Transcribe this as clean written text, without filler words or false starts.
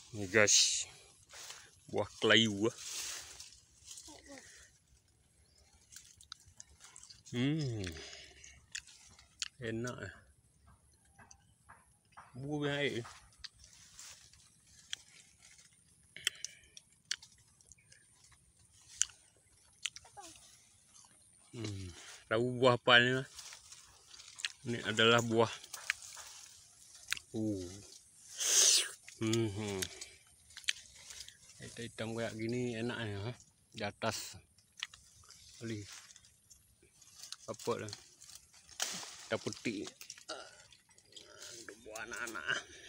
Nih guys, buah kelayu. Enak. Buah baik. Tahu buah apa ini? Ini adalah buah. Hitam kayak gini enaknya di atas. Kali apa lah? Kita putih. Buah anak-anak.